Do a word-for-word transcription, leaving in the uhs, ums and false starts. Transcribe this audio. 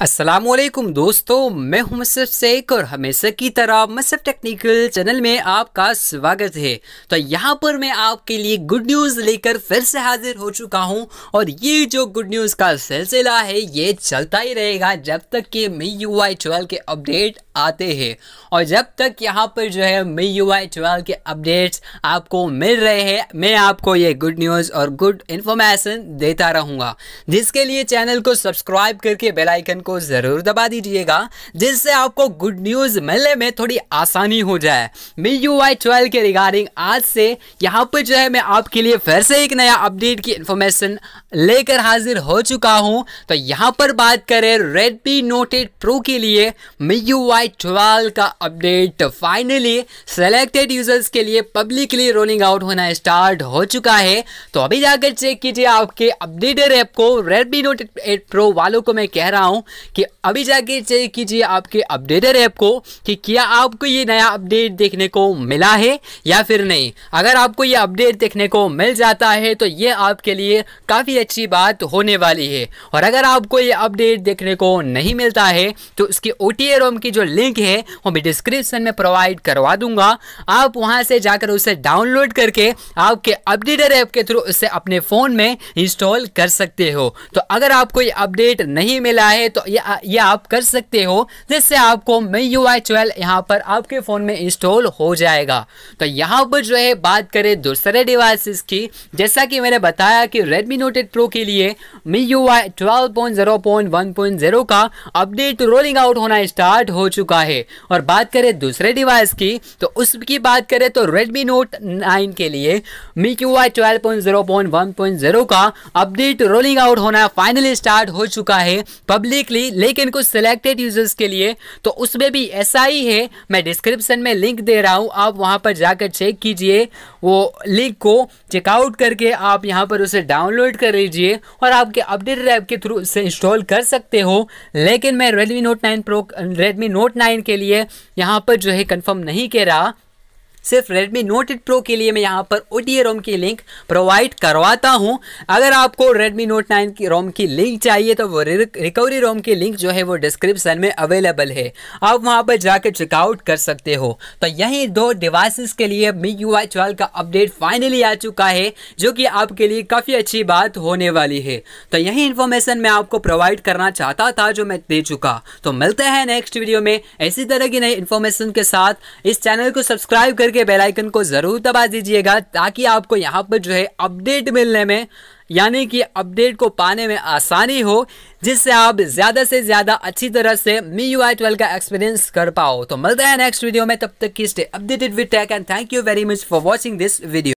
अस्सलामुअलैकुम दोस्तों, मैं हूं मसरफ शेख और हमेशा की तरह मसरफ टेक्निकल चैनल में आपका स्वागत है। तो यहां पर मैं आपके लिए गुड न्यूज़ लेकर फिर से हाजिर हो चुका हूं और ये जो गुड न्यूज़ का सिलसिला है ये चलता ही रहेगा जब तक कि मी यू आई ट्वेल्व के अपडेट आते हैं और जब तक यहां पर जो है मी यू आई ट्वेल्व के अपडेट्स आपको मिल रहे हैं मैं आपको ये गुड न्यूज़ और गुड इन्फॉर्मेशन देता रहूँगा, जिसके लिए चैनल को सब्सक्राइब करके बेल आइकन को जरूर दबा दीजिएगा जिससे आपको गुड न्यूज़ मिलने में थोड़ी आसानी हो जाए। मी यू आई ट्वेल्व के रिगार्डिंग आज से यहाँ पर जो है मैं आपके लिए फिर से एक नया अपडेट की इंफॉर्मेशन लेकर हाजिर हो चुका हूँ। तो यहाँ पर बात करें रेडमी नोट एट प्रो के लिए मी यू आई ट्वेल्व का अपडेट फाइनली सेलेक्टेड यूजर्स के लिए पब्लिकली रोलिंग आउट होना स्टार्ट हो चुका है। तो अभी जाकर चेक कीजिए आपके अपडेटेड ऐप को। रेडमी नोट एट प्रो वालों को मैं कह रहा हूँ कि अभी जाके चेक कीजिए आपके अपडेटेड ऐप को कि क्या आपको ये नया अपडेट देखने को मिला है या फिर नहीं। अगर आपको ये अपडेट देखने को मिल जाता है तो ये आपके लिए काफ़ी अच्छी बात होने वाली है, और अगर आपको ये अपडेट देखने को नहीं मिलता है तो उसकी ओ टी ए रोम की जो लिंक है वो मैं डिस्क्रिप्शन में प्रोवाइड करवा दूंगा। आप वहां से जाकर उसे डाउनलोड करके आपके अपडेटेड ऐप के थ्रू उसे अपने फ़ोन में इंस्टॉल कर सकते हो। तो अगर आपको ये अपडेट नहीं मिला है तो ये ये आप कर सकते हो, जिससे आपको मी यू आई ट्वेल्व यहाँ पर आपके फ़ोन में इंस्टॉल हो जाएगा। तो यहाँ पर जो है बात करें दूसरे डिवाइसेस की, जैसा कि मैंने बताया कि रेडमी नोट एट प्रो के लिए MIUI twelve point zero point one point zero का अपडेट रोलिंग आउट होना स्टार्ट हो चुका है। और बात करें दूसरे डिवाइस की तो उसकी बात करें तो रेडमी नोट नाइन के लिए MIUI twelve point zero point one point zero का अपडेट रोलिंग आउट होना फाइनली स्टार्ट हो चुका है पब्लिकली, लेकिन कुछ सिलेक्टेड यूजर्स के लिए तो उसमें भी ऐसा ही है। मैं डिस्क्रिप्शन में लिंक दे रहा हूं, आप वहां पर जाकर चेक कीजिए, वो लिंक को चेकआउट करके आप यहां पर उसे डाउनलोड कर लीजिए और आपके अपडेटेड ऐप के थ्रू उसे इंस्टॉल कर सकते हो। लेकिन मैं Redmi note nine pro Redmi note nine के लिए यहां पर जो है कंफर्म नहीं कह रहा, सिर्फ रेडमी नोट एट प्रो के लिए मैं यहाँ पर ओ टी ए रोम की लिंक प्रोवाइड करवाता हूँ। अगर आपको रेडमी नोट नाइन की रोम की लिंक चाहिए तो वो रिकवरी रोम की लिंक जो है वो डिस्क्रिप्शन में अवेलेबल है, आप वहाँ पर जाकर चेकआउट कर सकते हो। तो यही दो डिवाइसेस के लिए मी यू आई ट्वेल्व का अपडेट फाइनली आ चुका है, जो कि आपके लिए काफ़ी अच्छी बात होने वाली है। तो यही इन्फॉर्मेशन मैं आपको प्रोवाइड करना चाहता था जो मैं दे चुका। तो मिलते हैं नेक्स्ट वीडियो में इसी तरह की नई इन्फॉर्मेशन के साथ। इस चैनल को सब्सक्राइब करके बेल आइकन को जरूर दबा दीजिएगा ताकि आपको यहां पर जो है अपडेट मिलने में यानी कि अपडेट को पाने में आसानी हो, जिससे आप ज्यादा से ज्यादा अच्छी तरह से मी यू आई ट्वेल्व का एक्सपीरियंस कर पाओ। तो मिलते हैं नेक्स्ट वीडियो में, तब तक की stay updated with tech and thank you very much for watching this video.